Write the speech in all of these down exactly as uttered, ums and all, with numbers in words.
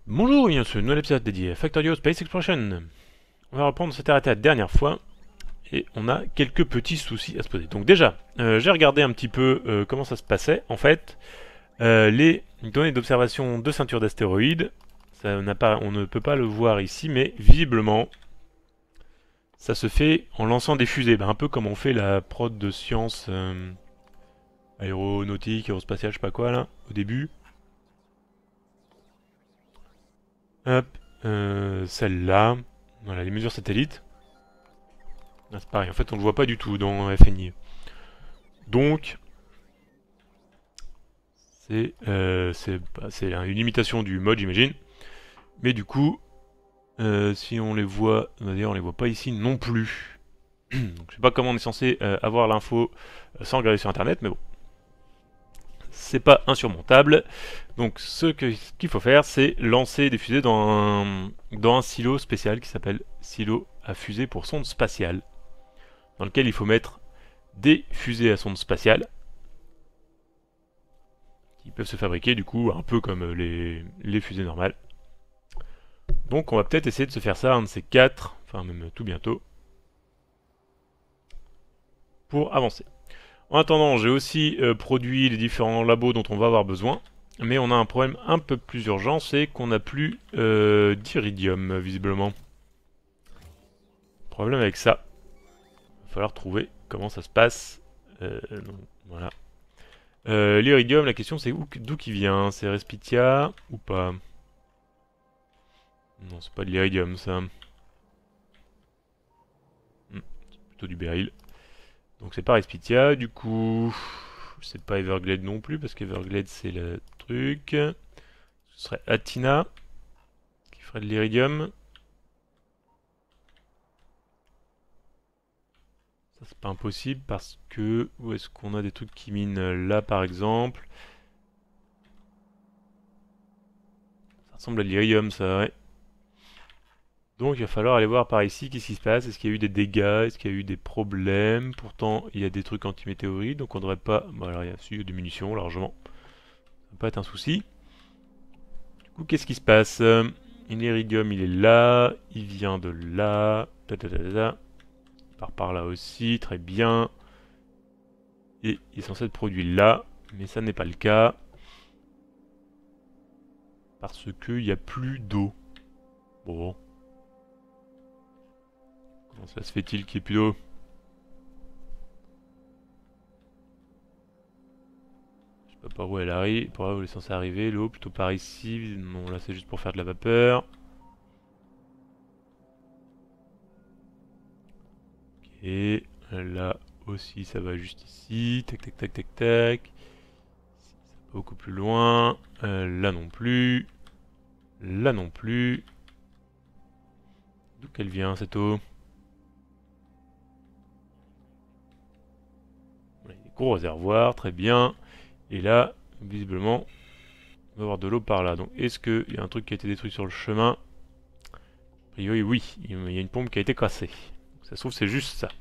Bonjour, bienvenue sur une nouvelle épisode dédié à Factorio Space Exploration. On va reprendre, on s'était arrêté la dernière fois et on a quelques petits soucis à se poser. Donc déjà, euh, j'ai regardé un petit peu euh, comment ça se passait. En fait, euh, les données d'observation de ceinture d'astéroïdes, ça n'a pas, on ne peut pas le voir ici, mais visiblement, ça se fait en lançant des fusées. Ben, un peu comme on fait la prod de sciences euh, aéronautique, aérospatiale, je sais pas quoi là, au début. Hop, euh, celle-là. Voilà, les mesures satellites. Ah, c'est pareil, en fait on le voit pas du tout dans F N I. Donc, c'est euh, c'est bah, c'est une imitation du mode, j'imagine. Mais du coup, euh, si on les voit, d'ailleurs on les voit pas ici non plus. Donc, je sais pas comment on est censé euh, avoir l'info euh, sans regarder sur internet, mais bon. C'est pas insurmontable. Donc ce que- ce qu'il faut faire, c'est lancer des fusées dans un, dans un silo spécial qui s'appelle silo à fusée pour sonde spatiale, dans lequel il faut mettre des fusées à sonde spatiale qui peuvent se fabriquer du coup un peu comme les, les fusées normales. Donc on va peut-être essayer de se faire ça, un de ces quatre, enfin même tout bientôt, pour avancer. En attendant, j'ai aussi euh, produit les différents labos dont on va avoir besoin, mais on a un problème un peu plus urgent, c'est qu'on n'a plus euh, d'iridium visiblement. Problème avec ça, il va falloir trouver comment ça se passe. Euh, non, voilà. Euh, L'iridium, la question c'est d'où qui vient? C'est Respitia ou pas? Non, c'est pas de l'iridium ça. Hmm, c'est plutôt du béryl. Donc c'est pas Respitia, du coup... C'est pas Everglade non plus, parce qu'Everglade c'est le truc. Ce serait Athena, qui ferait de l'iridium. Ça c'est pas impossible, parce que... Où est-ce qu'on a des trucs qui minent là par exemple? Ça ressemble à de l'iridium ça, ouais. Donc il va falloir aller voir par ici qu'est-ce qui se passe. Est-ce qu'il y a eu des dégâts? Est-ce qu'il y a eu des problèmes? Pourtant il y a des trucs anti-météorites, donc on devrait pas... Bon alors il y a su des munitions largement. Ça va pas être un souci. Du coup qu'est-ce qui se passe? L'iridium il est là, il vient de là, ta ta ta ta ta. Il part par là aussi, très bien. Et il est censé être produit là, mais ça n'est pas le cas. Parce qu'il n'y a plus d'eau. Bon. Comment ça se fait-il qu'il n'y ait plus d'eau? Je sais pas par où elle arrive, par où elle est censée arriver, l'eau, plutôt par ici. Non, là c'est juste pour faire de la vapeur. Ok, là aussi ça va juste ici. Tac tac tac tac tac. Beaucoup plus loin. Euh, là non plus. Là non plus. D'où qu'elle vient cette eau? Ouais, des gros réservoirs, très bien. Et là, visiblement, on va avoir de l'eau par là. Donc est-ce qu'il y a un truc qui a été détruit sur le chemin? A priori oui, il y a une pompe qui a été cassée. Donc, ça se trouve c'est juste ça.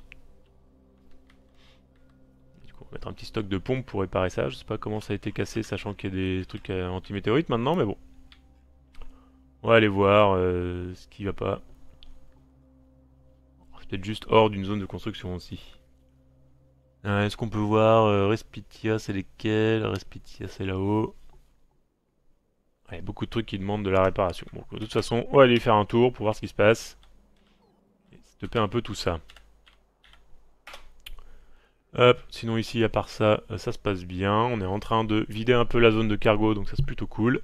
Du coup, on va mettre un petit stock de pompes pour réparer ça. Je sais pas comment ça a été cassé, sachant qu'il y a des trucs anti-météorites maintenant, mais bon. On va aller voir euh, ce qui va pas. C'est peut-être juste hors d'une zone de construction aussi. Euh, Est-ce qu'on peut voir euh, Respitia, c'est lesquels? Respitia, c'est là-haut. Il y a beaucoup de trucs qui demandent de la réparation. Bon, de toute façon, on va aller faire un tour pour voir ce qui se passe. Et stopper un peu tout ça. Hop, sinon ici, à part ça, euh, ça se passe bien. On est en train de vider un peu la zone de cargo, donc ça c'est plutôt cool.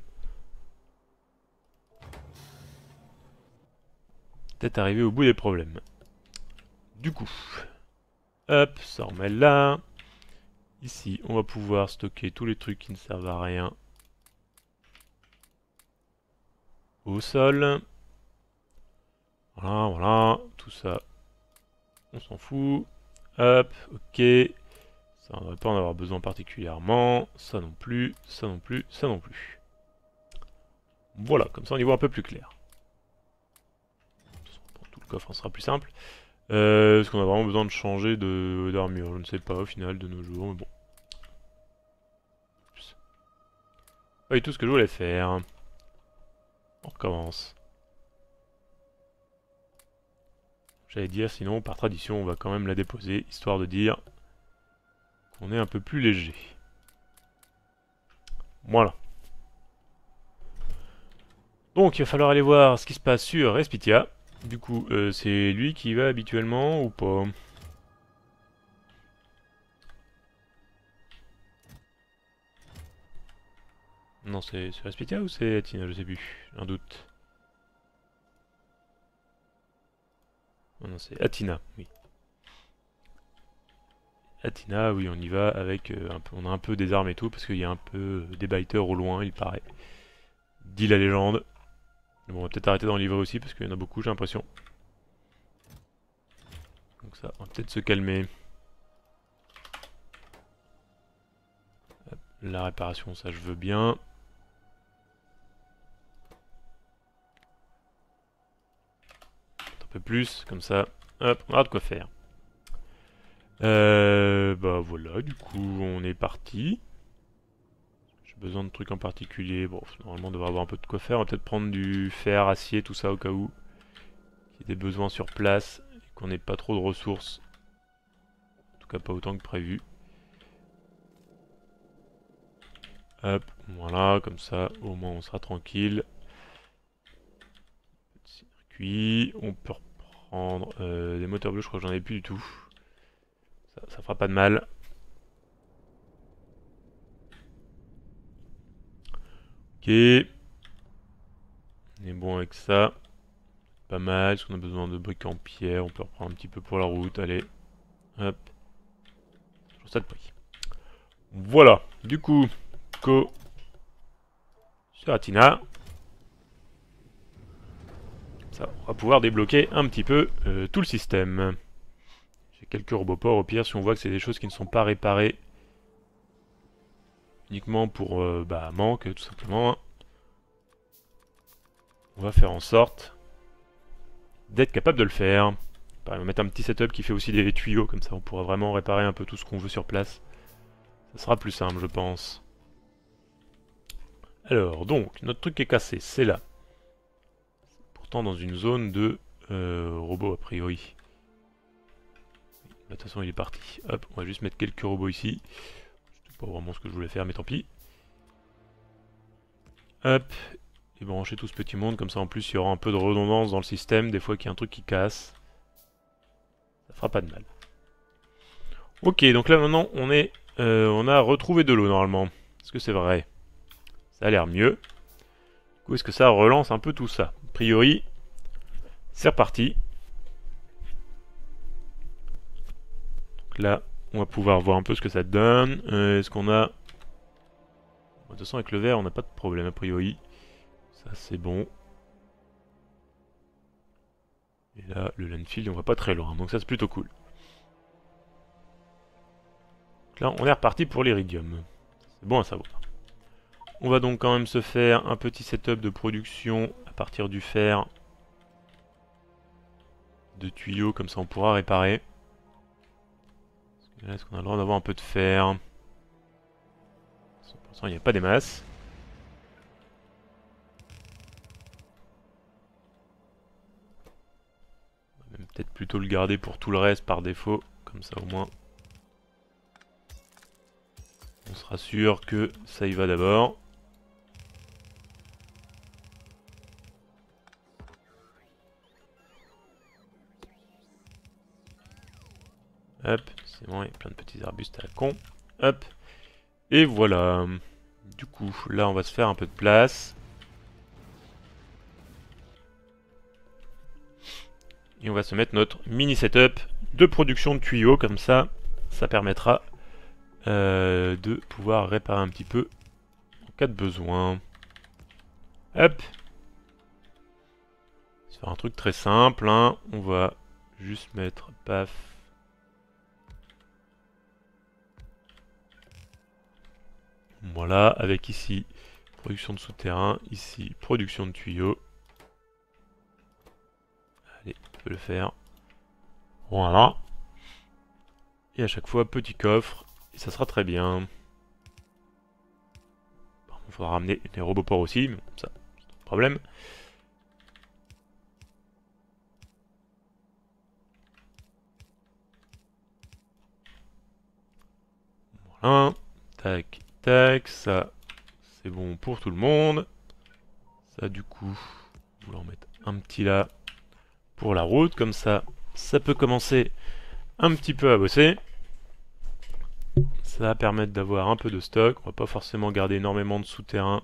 Peut-être arriver au bout des problèmes. Du coup, hop, ça remet là. Ici, on va pouvoir stocker tous les trucs qui ne servent à rien au sol. Voilà, voilà, tout ça, on s'en fout. Hop, ok. Ça, on ne devrait pas en avoir besoin particulièrement. Ça non plus, ça non plus, ça non plus. Voilà, comme ça on y voit un peu plus clair. Pour tout le coffre, ce sera plus simple. Euh, Est-ce qu'on a vraiment besoin de changer de d'armure? Je ne sais pas au final de nos jours, mais bon. Pas du tout ce que je voulais faire. Bon, recommence. J'allais dire, sinon, par tradition, on va quand même la déposer, histoire de dire qu'on est un peu plus léger. Voilà. Donc, il va falloir aller voir ce qui se passe sur Respitia. Du coup, euh, c'est lui qui y va habituellement ou pas? Non, c'est Respitia ou c'est Athina? Je sais plus, j'ai un doute. Oh non, c'est Athina, oui. Athina, oui, on y va avec euh, un peu, on a un peu des armes et tout, parce qu'il y a un peu euh, des biters au loin, il paraît. Dit la légende. Bon, on va peut-être arrêter d'en livrer aussi, parce qu'il y en a beaucoup, j'ai l'impression. Donc ça, on va peut-être se calmer. Hop, la réparation, ça je veux bien. Un peu plus, comme ça. Hop, on aura de quoi faire. Euh, bah voilà, du coup, on est parti. J'ai besoin de trucs en particulier. Bon, normalement, on devrait avoir un peu de quoi faire. On va peut-être prendre du fer, acier, tout ça au cas où. Il y a des besoins sur place et qu'on n'ait pas trop de ressources. En tout cas, pas autant que prévu. Hop, voilà, comme ça, au moins on sera tranquille. Circuit, on peut reprendre euh, des moteurs bleus, je crois que j'en ai plus du tout. Ça, ça fera pas de mal. Ok. On est bon avec ça. Pas mal, est-ce qu'on a besoin de briques en pierre? On peut reprendre un petit peu pour la route, allez. Hop. Toujours ça de prix. Voilà, du coup, go sur Athina. Comme ça, on va pouvoir débloquer un petit peu euh, tout le système. J'ai quelques roboports au pire si on voit que c'est des choses qui ne sont pas réparées. Uniquement pour euh, bah, manque, tout simplement. On va faire en sorte d'être capable de le faire. On va mettre un petit setup qui fait aussi des tuyaux, comme ça on pourra vraiment réparer un peu tout ce qu'on veut sur place. Ça sera plus simple, je pense. Alors, donc, notre truc qui est cassé, c'est là. Pourtant dans une zone de euh, robots, a priori. De toute façon, il est parti. Hop, on va juste mettre quelques robots ici. C'est pas vraiment ce que je voulais faire, mais tant pis. Hop, et brancher tout ce petit monde, comme ça en plus il y aura un peu de redondance dans le système, des fois qu'il y a un truc qui casse. Ça fera pas de mal. Ok, donc là maintenant on est, euh, on a retrouvé de l'eau normalement. Est-ce que c'est vrai? Ça a l'air mieux. Du coup, est-ce que ça relance un peu tout ça? A priori, c'est reparti. Donc là, on va pouvoir voir un peu ce que ça donne. Euh, est-ce qu'on a... De toute façon, avec le verre, on n'a pas de problème a priori. Ça, c'est bon. Et là, le landfill, on va pas très loin. Donc ça, c'est plutôt cool. Donc là, on est reparti pour l'iridium. C'est bon à savoir. On va donc quand même se faire un petit setup de production à partir du fer. De tuyaux, comme ça on pourra réparer. Est-ce qu'on a le droit d'avoir un peu de fer? Pour l'instant, il n'y a pas des masses. On va même peut-être plutôt le garder pour tout le reste par défaut. Comme ça au moins, on sera sûr que ça y va d'abord. Hop, c'est bon, il y a plein de petits arbustes à la con. Hop, et voilà. Du coup, là on va se faire un peu de place. Et on va se mettre notre mini setup de production de tuyaux, comme ça, ça permettra euh, de pouvoir réparer un petit peu en cas de besoin. Hop. On va faire un truc très simple, hein. On va juste mettre, paf. Voilà, avec ici, production de souterrain, ici, production de tuyaux. Allez, on peut le faire. Voilà. Et à chaque fois, petit coffre, et ça sera très bien. Il faudra ramener les roboports aussi, mais ça, c'est pas de problème. un. Tac, tac. Ça, c'est bon pour tout le monde. Ça, du coup, on va en mettre un petit là pour la route. Comme ça, ça peut commencer un petit peu à bosser. Ça va permettre d'avoir un peu de stock. On va pas forcément garder énormément de souterrains.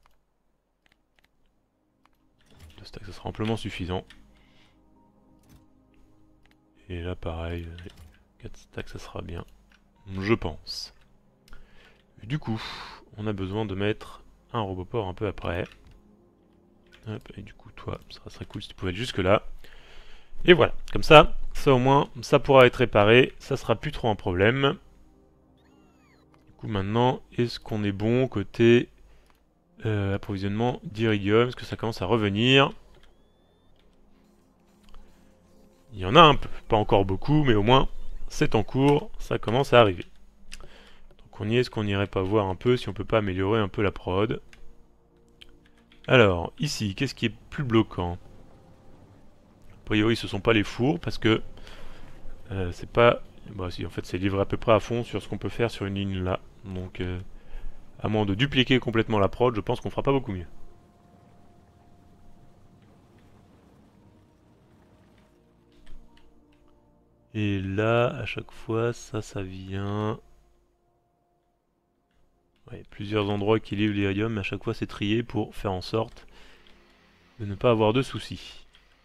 De stock, ça sera amplement suffisant. Et là, pareil, quatre stacks, ça sera bien. Je pense. Et du coup, on a besoin de mettre un roboport un peu après. Hop, et du coup, toi, ça serait cool si tu pouvais être jusque là. Et voilà, comme ça, ça au moins, ça pourra être réparé. Ça sera plus trop un problème. Du coup, maintenant, est-ce qu'on est bon côté euh, approvisionnement d'iridium? Est-ce que ça commence à revenir? Il y en a un peu, pas encore beaucoup, mais au moins, c'est en cours, ça commence à arriver. Donc on y est, est-ce qu'on n'irait pas voir un peu si on peut pas améliorer un peu la prod? Alors, ici, qu'est-ce qui est plus bloquant? A priori, ce sont pas les fours, parce que euh, c'est pas... Bah si, en fait, c'est livré à peu près à fond sur ce qu'on peut faire sur une ligne là. Donc, euh, à moins de dupliquer complètement la prod, je pense qu'on fera pas beaucoup mieux. Et là, à chaque fois, ça, ça vient... Ouais, plusieurs endroits qui livrent l'iridium, mais à chaque fois, c'est trié pour faire en sorte de ne pas avoir de soucis.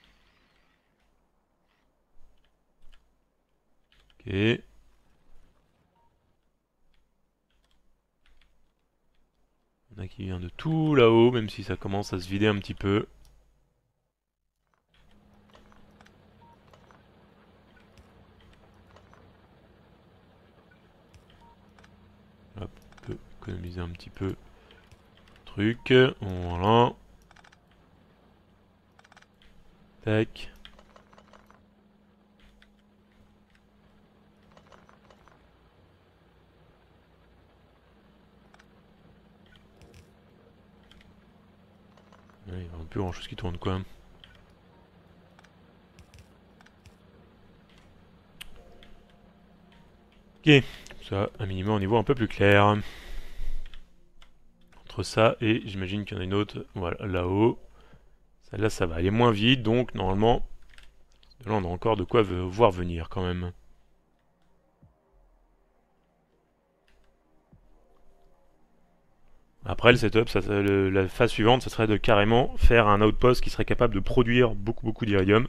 Ok. On a qui vient de tout là-haut, même si ça commence à se vider un petit peu. Hop, on peut économiser un petit peu. Truc. Voilà. Tac. Ouais, il n'y a plus grand chose qui tourne quoi. Ok, ça, un minimum, on y voit un peu plus clair. Entre ça et j'imagine qu'il y en a une autre, voilà, là-haut. Celle-là, ça va aller moins vite, donc normalement, là, on a encore de quoi voir venir quand même. Après, le setup, ça, ça, le, la phase suivante, ça serait de carrément faire un outpost qui serait capable de produire beaucoup, beaucoup d'iridium.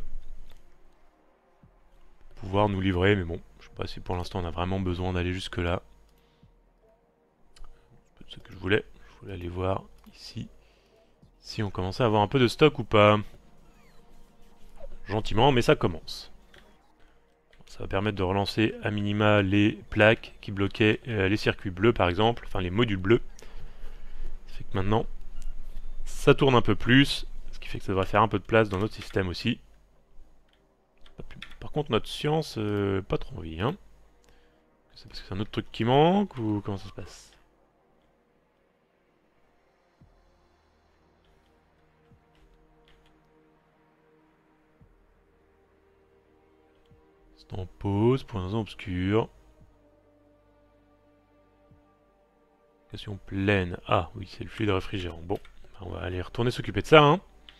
Pouvoir nous livrer, mais bon, je sais pas si pour l'instant on a vraiment besoin d'aller jusque là. C'est ce que je voulais. Je voulais aller voir ici si on commençait à avoir un peu de stock ou pas. Gentiment, mais ça commence. Ça va permettre de relancer à minima les plaques qui bloquaient euh, les circuits bleus par exemple, enfin les modules bleus. Ça fait que maintenant, ça tourne un peu plus, ce qui fait que ça devrait faire un peu de place dans notre système aussi. Par contre, notre science, euh, pas trop envie, hein. C'est parce que c'est un autre truc qui manque ou comment ça se passe? C'est en pause pour une raison obscure. Question pleine. Ah oui, c'est le fluide réfrigérant. Bon, on va aller retourner s'occuper de ça, hein.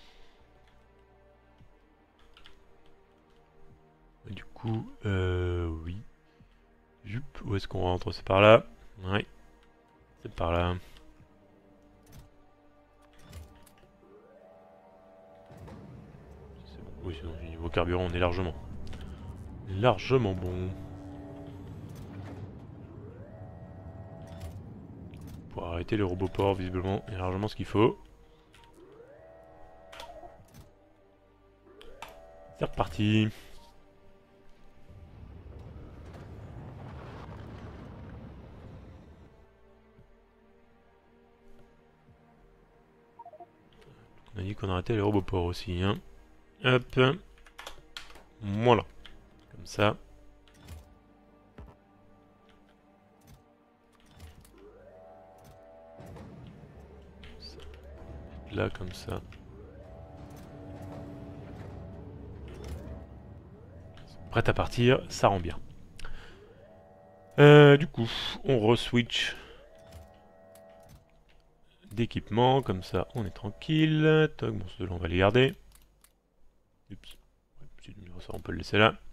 Et du coup, euh, oui. Jup, où est-ce qu'on rentre? C'est par là. Oui, c'est par là. Bon. Oui, sinon, niveau carburant, on est largement. Largement bon. Pour arrêter les roboports, visiblement, il y a largement ce qu'il faut. C'est reparti. On a dit qu'on arrêtait les roboports aussi, hein. Hop. Voilà. Comme ça. Là, comme ça. Prêt à partir, ça rend bien. Euh, du coup, on re-switch d'équipement, comme ça on est tranquille. Toc, bon ceux-là on va les garder. Oups. Ça on peut le laisser là.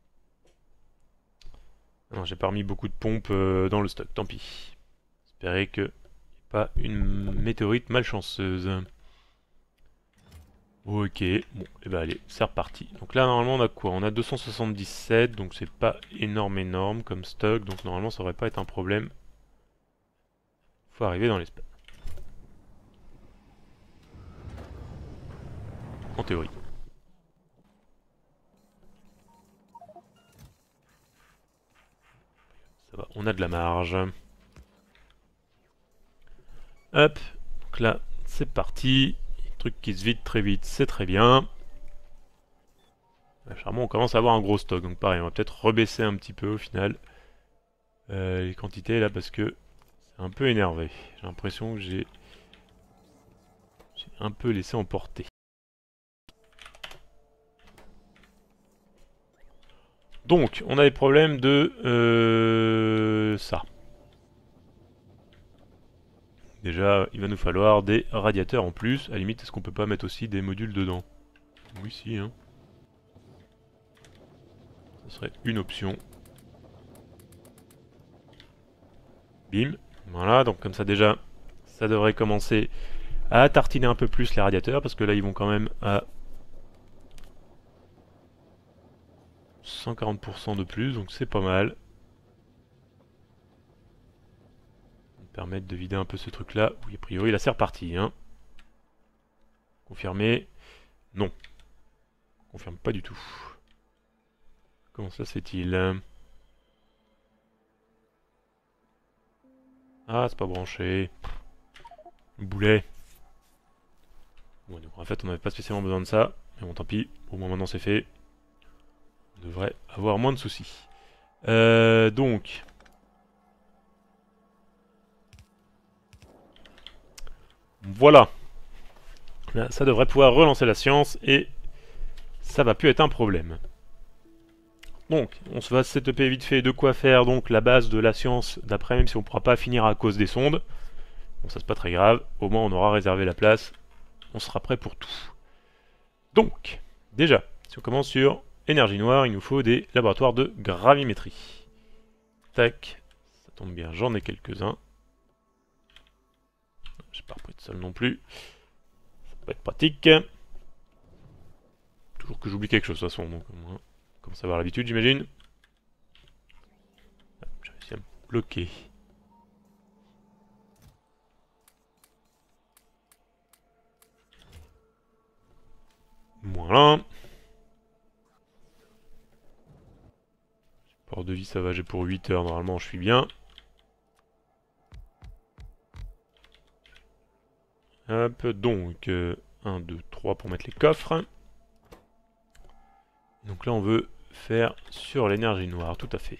Non, j'ai pas remis beaucoup de pompes euh, dans le stock, tant pis. Espérer que pas une météorite malchanceuse. Ok, bon, et bah allez, c'est reparti. Donc là normalement on a quoi? On a deux cent soixante-dix-sept, donc c'est pas énorme énorme comme stock, donc normalement ça devrait pas être un problème. Faut arriver dans l'espace. En théorie. Ça va, on a de la marge. Hop, donc là c'est parti. Truc qui se vide très vite, c'est très bien. Charmant, on commence à avoir un gros stock, donc pareil, on va peut-être rebaisser un petit peu au final euh, les quantités là parce que c'est un peu énervé. J'ai l'impression que j'ai un peu laissé emporter. Donc, on a des problèmes de euh, ça. Déjà, il va nous falloir des radiateurs en plus. À la limite, est-ce qu'on peut pas mettre aussi des modules dedans? Oui, si, hein. Ce serait une option. Bim. Voilà, donc comme ça déjà, ça devrait commencer à tartiner un peu plus les radiateurs, parce que là, ils vont quand même à cent quarante pour cent de plus, donc c'est pas mal. Ça va permettre de vider un peu ce truc-là. Oui, a priori, là, c'est reparti, hein. Confirmé. Non. Confirme pas du tout. Comment ça se fait-il? Ah, c'est pas branché. Boulet. Bon, donc en fait, on n'avait pas spécialement besoin de ça. Mais bon, tant pis. Au moins maintenant, c'est fait. On devrait avoir moins de soucis. Euh, donc... Voilà. Là, ça devrait pouvoir relancer la science et ça va plus être un problème. Donc, on se va setuper vite fait de quoi faire donc la base de la science d'après, même si on ne pourra pas finir à cause des sondes. Bon, ça c'est pas très grave. Au moins, on aura réservé la place. On sera prêt pour tout. Donc, déjà, si on commence sur énergie noire, il nous faut des laboratoires de gravimétrie. Tac, ça tombe bien, j'en ai quelques-uns. J'ai pas repris de seul non plus. Ça peut être pratique. Toujours que j'oublie quelque chose de toute façon, donc on commence à avoir l'habitude, j'imagine. J'ai réussi à me bloquer. Voilà. Port de vie, ça va, j'ai pour huit heures, normalement je suis bien. Hop, donc, euh, un, deux, trois pour mettre les coffres. Donc là on veut faire sur l'énergie noire, tout à fait.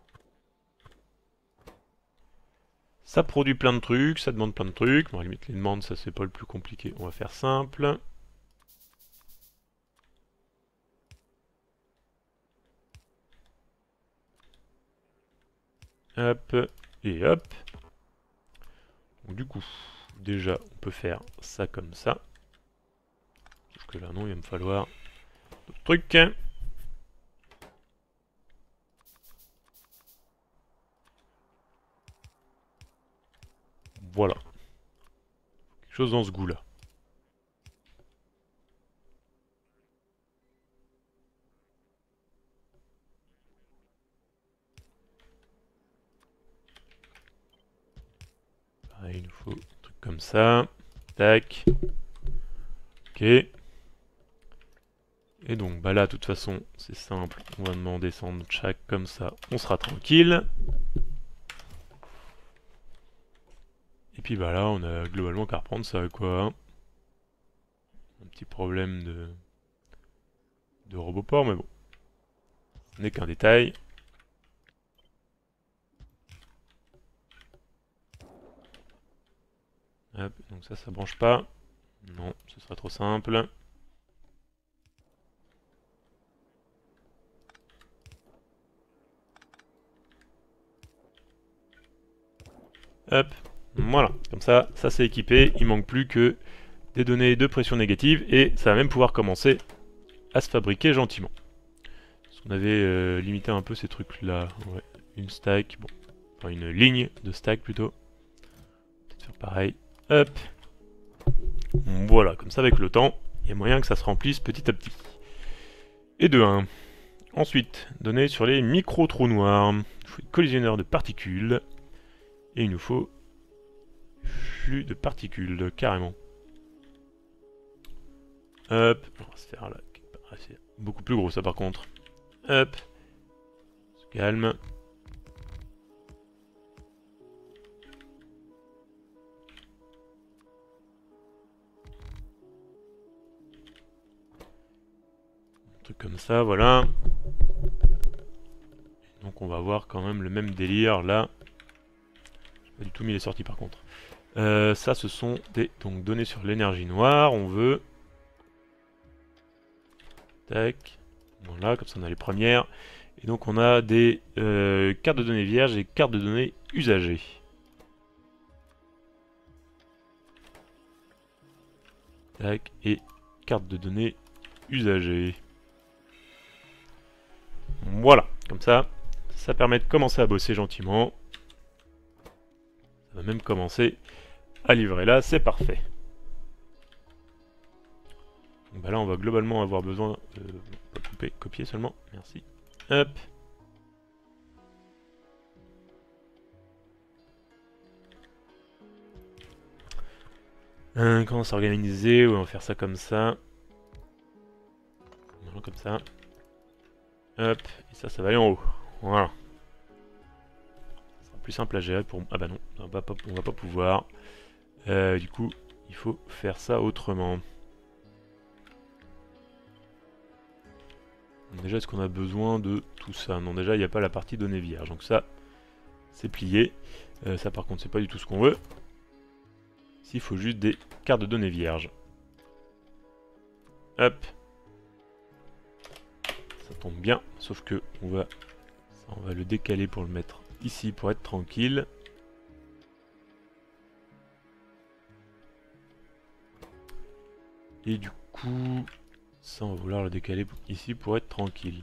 Ça produit plein de trucs, ça demande plein de trucs. Bon, à la limite, les demandes, ça c'est pas le plus compliqué. On va faire simple. Hop, et hop. Donc du coup, déjà, on peut faire ça comme ça. Sauf que là, non, il va me falloir d'autres trucs. Voilà. Quelque chose dans ce goût-là. Pareil, il nous faut un truc comme ça. Tac. Ok. Et donc, bah là, de toute façon, c'est simple. On va demander descendre chaque comme ça. On sera tranquille. Et puis bah là, on a globalement qu'à reprendre ça, quoi. Un petit problème de, de roboport, mais bon. Ce n'est qu'un détail. Hop, donc ça, ça branche pas. Non, ce sera trop simple. Hop, voilà, comme ça, ça c'est équipé. Il manque plus que des données de pression négative et ça va même pouvoir commencer à se fabriquer gentiment. Parce qu'on avait euh, limité un peu ces trucs-là. Ouais, une stack, bon, enfin une ligne de stack plutôt. Peut-être faire pareil. Hop. Voilà, comme ça avec le temps, il y a moyen que ça se remplisse petit à petit. Et de un. Ensuite, données sur les micro-trous noirs. Il faut des collisionneurs de particules. Et il nous faut flux de particules, carrément. Hop, on va se faire là. C'est beaucoup plus gros ça par contre. Hop, on se calme. Un truc comme ça, voilà. Donc on va avoir quand même le même délire là. J'ai pas du tout mis les sorties par contre. Euh, ça ce sont des donc, données sur l'énergie noire, on veut. Tac. Voilà, comme ça on a les premières. Et donc on a des euh, cartes de données vierges et cartes de données usagées. Tac, et carte de données usagées. Voilà, comme ça, ça permet de commencer à bosser gentiment. Ça va même commencer à livrer là, c'est parfait. Donc bah là on va globalement avoir besoin... Euh, pas couper, copier seulement, merci. Hop. Euh, comment s'organiser? On va faire ça comme ça. Voilà, comme ça. Hop, et ça, ça va aller en haut. Voilà. Ça sera plus simple à gérer pour... Ah bah non, on va pas, on va pas pouvoir. Euh, du coup, il faut faire ça autrement. Déjà, est-ce qu'on a besoin de tout ça? Non, déjà, il n'y a pas la partie données vierges. Donc ça, c'est plié. Euh, ça, par contre, c'est pas du tout ce qu'on veut. Ici, il faut juste des cartes de données vierges. Hop. Ça tombe bien. Sauf que on va, ça, on va le décaler pour le mettre ici pour être tranquille. Et du coup, ça, on va vouloir le décaler ici pour être tranquille.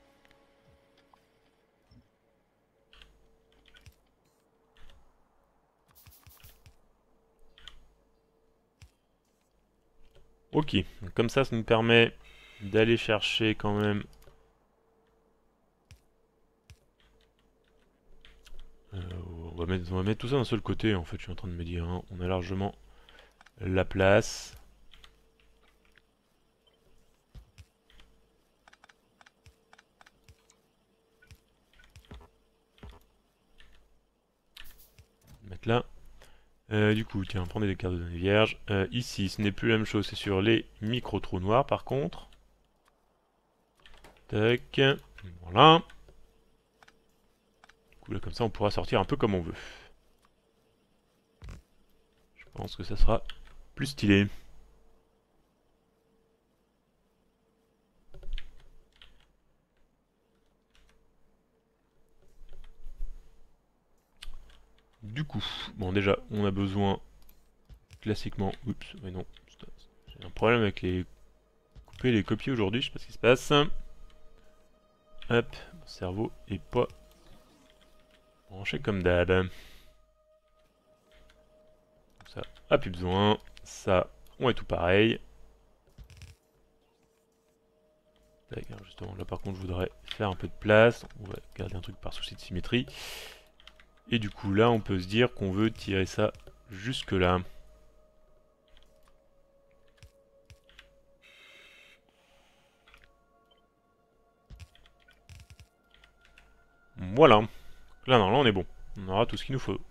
Ok, donc comme ça, ça nous permet d'aller chercher quand même... Euh, on, va mettre, on va mettre tout ça d'un seul côté, en fait, je suis en train de me dire. Hein. On a largement la place. Mettre là. Euh, du coup, tiens, prenez des cartes de données vierges. Euh, ici, ce n'est plus la même chose, c'est sur les micro-trous noirs, par contre. Tac. Voilà. Du coup, là, comme ça, on pourra sortir un peu comme on veut. Je pense que ça sera plus stylé. Du coup, bon déjà, on a besoin classiquement... Oups, mais non, j'ai un problème avec les couper et les copier aujourd'hui, je sais pas ce qui se passe. Hop, mon cerveau est pas branché comme d'hab. Ça, a plus besoin. Ça, on est tout pareil. D'accord, justement, là par contre, je voudrais faire un peu de place. On va garder un truc par souci de symétrie. Et du coup, là, on peut se dire qu'on veut tirer ça jusque là. Voilà. Là, non, là, on est bon. On aura tout ce qu'il nous faut.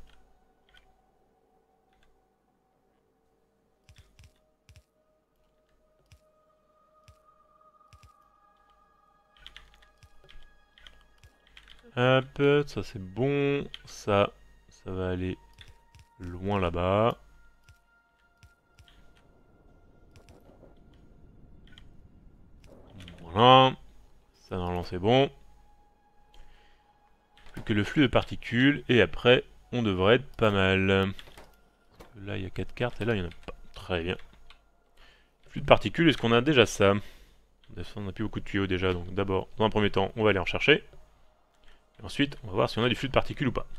Hop, ça c'est bon. Ça, ça va aller loin là-bas. Voilà. Ça, normalement, c'est bon. Plus que le flux de particules. Et après, on devrait être pas mal. Là, il y a quatre cartes et là, il n'y en a pas. Très bien. Flux de particules, est-ce qu'on a déjà ça? On n'a plus beaucoup de tuyaux déjà, donc d'abord, dans un premier temps, on va aller en chercher. Et ensuite, on va voir si on a du flux de particules ou pas.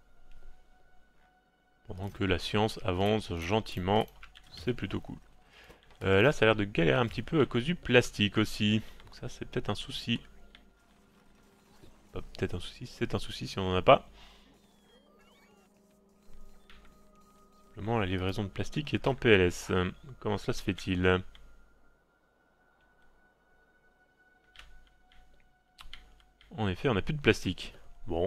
Pendant que la science avance gentiment, c'est plutôt cool. Euh, là, ça a l'air de galérer un petit peu à cause du plastique aussi. Donc ça, c'est peut-être un souci. Pas peut-être un souci, c'est un souci si on n'en a pas. Simplement, la livraison de plastique est en P L S. Comment cela se fait-il? En effet, on n'a plus de plastique. Bon.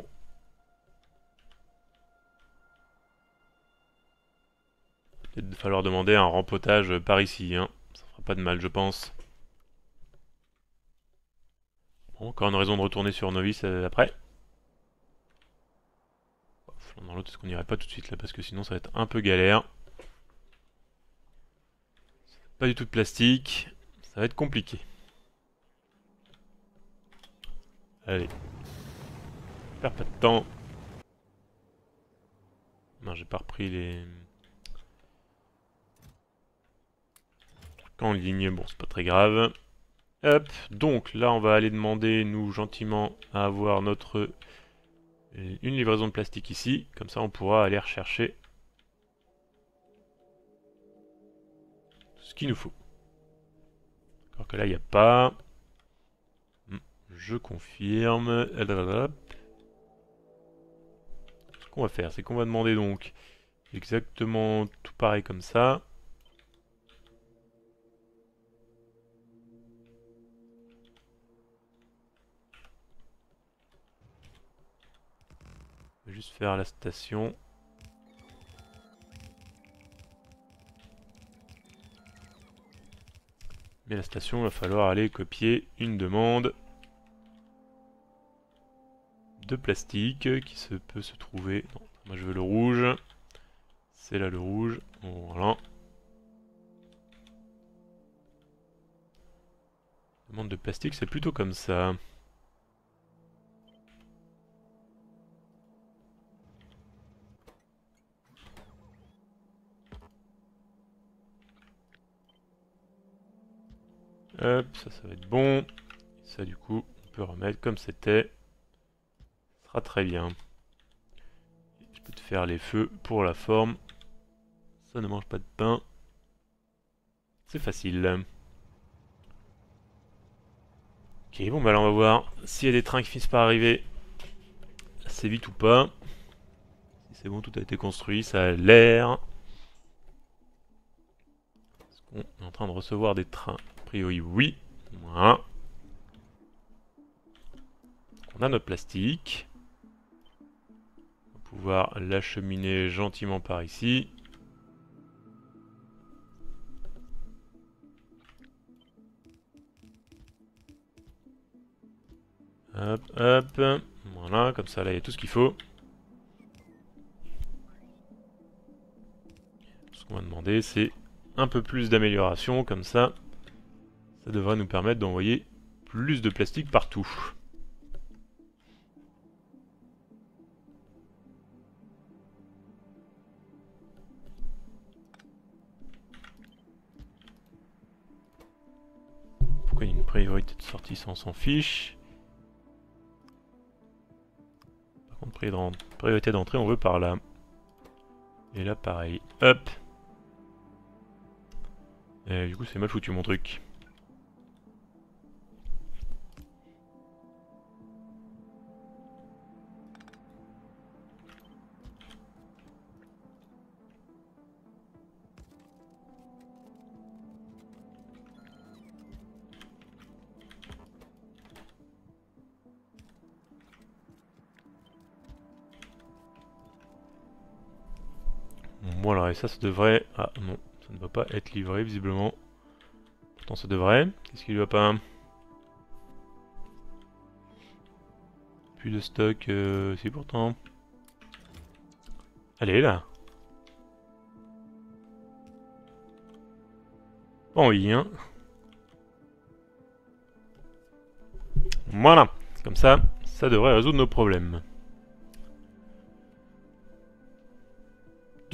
Peut-être falloir demander un rempotage par ici, hein. Ça fera pas de mal, je pense. Bon, encore une raison de retourner sur Novice euh, après. Dans l'autre, est-ce qu'on n'irait pas tout de suite là? Parce que sinon, ça va être un peu galère. Pas du tout de plastique. Ça va être compliqué. Allez. Perds pas de temps. Non, j'ai pas repris les... trucs en ligne. Bon, c'est pas très grave. Hop. Donc, là, on va aller demander, nous, gentiment, à avoir notre... une livraison de plastique ici. Comme ça, on pourra aller rechercher ce qu'il nous faut. Alors que là, il n'y a pas... Je confirme. Ce qu'on va faire, c'est qu'on va demander donc exactement tout pareil comme ça. On va juste faire la station. Mais la station, il va falloir aller copier une demande de plastique qui se peut se trouver... Non, moi je veux le rouge. C'est là le rouge. Voilà. Demande de plastique, c'est plutôt comme ça. Hop, ça, ça va être bon. Ça, du coup, on peut remettre comme c'était. Ça sera très bien. Je peux te faire les feux pour la forme. Ça ne mange pas de pain. C'est facile. Ok, bon bah là on va voir s'il y a des trains qui finissent par arriver assez vite ou pas. Si c'est bon, tout a été construit, ça a l'air. Est-ce qu'on est en train de recevoir des trains? A priori oui. Voilà. On a notre plastique. On va pouvoir l'acheminer gentiment par ici. Hop, hop. Voilà, comme ça là il y a tout ce qu'il faut. Ce qu'on va demander c'est un peu plus d'amélioration, comme ça. Ça devrait nous permettre d'envoyer plus de plastique partout. Pourquoi il y a une priorité de sortie, ça on s'en fiche. Par contre, priorité d'entrée, on veut par là. Et là, pareil. Hop. Et du coup, c'est mal foutu mon truc. Voilà, et ça, ça devrait... Ah non, ça ne va pas être livré, visiblement. Pourtant, ça devrait. Qu'est-ce qu'il ne va pas? Plus de stock, euh, si pourtant. Allez, là. Bon, oui, hein. Voilà, comme ça, ça devrait résoudre nos problèmes.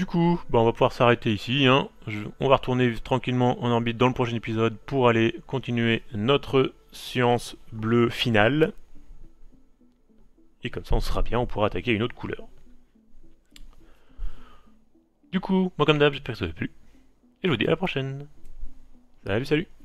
Du coup, bah on va pouvoir s'arrêter ici. Hein. Je- on va retourner tranquillement en orbite dans le prochain épisode pour aller continuer notre science bleue finale. Et comme ça, on sera bien, on pourra attaquer une autre couleur. Du coup, moi comme d'hab, j'espère que ça vous a plu. Et je vous dis à la prochaine. Salut, salut.